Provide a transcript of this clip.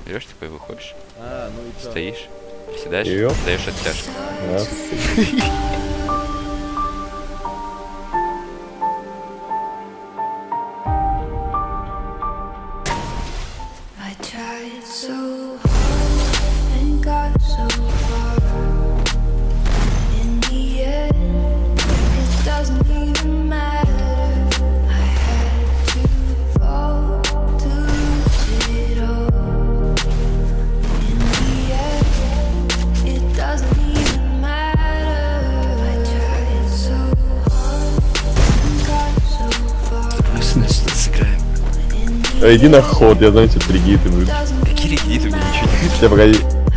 Берешь такой, выходишь. Ну и чё? Стоишь, приседаешь, даешь оттяжку. Иди на ход, я знаю, что региты будут. Какие региты, мне ничего не Все, погоди.